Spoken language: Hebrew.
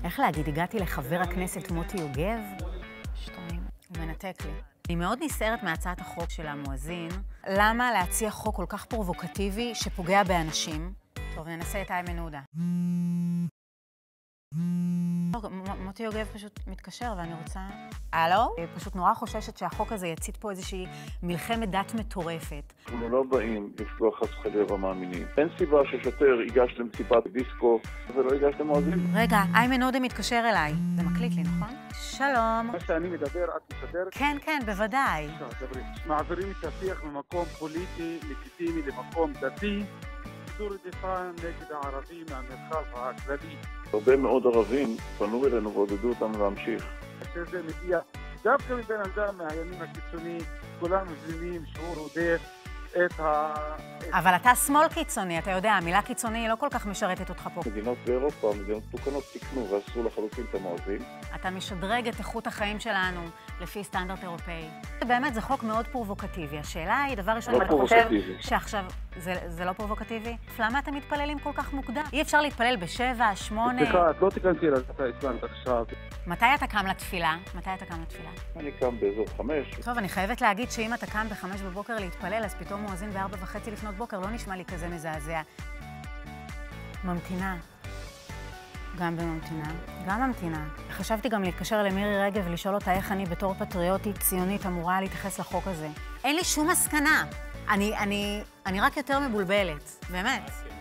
איך להגיד, הגעתי לחבר הכנסת מוטי יוגב? 2. הוא מנתק לי. אני מאוד נסערת מהצעת החוק של המואזין. למה להציע חוק כל כך פרובוקטיבי שפוגע באנשים? טוב, ננסה את איימן עודה. מוטי יוגב פשוט מתקשר ואני רוצה... הלו? פשוט נורא חוששת שהחוק הזה יצית פה איזושהי מלחמת דת מטורפת. אנחנו לא באים לפגוע חס וחלילה במאמינים. אין סיבה ששוטר ייגש למסיבת דיסקו ולא ייגש למואזין. רגע, איימן עודה מתקשר אליי. זה מקליט לי, נכון? שלום. מה שאני מדבר, את משדרת? כן, כן, בוודאי. מעבירים את השיח ממקום פוליטי, לגיטימי, למקום דתי. זו רדיפה נגד הערבים מהמרחב הכללי. הרבה מאוד ערבים פנו אלינו ועודדו אותנו להמשיך. כשזה מגיע דווקא מבן אדם מהימין הקיצוני, כולם מבינים שהוא רודף את אבל אתה שמאל קיצוני, אתה יודע, המילה קיצוני לא כל כך משרתת אותך פה. מדינות באירופה, מדינות מתוקנות תקנו ואסרו לחלוטין את המואזין. אתה משדרג את איכות החיים שלנו לפי סטנדרט אירופאי. באמת, זה חוק מאוד פרובוקטיבי. השאלה היא, דבר ראשון, אתה חושב שעכשיו זה לא פרובוקטיבי? למה אתם מתפללים כל כך מוקדם? אי אפשר להתפלל ב7, 8... סליחה, את לא תיכנסי לדת האסלאמית עכשיו. מתי אתה קם לתפילה? אני קם באזור 5. טוב, אני חייבת להגיד שאם אתה קם ב5 בבוקר להתפלל, אז פתאום מואזין ב4:30 לפנות בוקר, לא נשמע לי כזה מזעזע. ממתינה. גם ממתינה. חשבתי גם להתקשר למירי רגב ולשאול אותה איך אני בתור פטריוטית ציונית אמורה להתייחס לחוק הזה. אין לי שום מסקנה. אני רק יותר מבולבלת, באמת.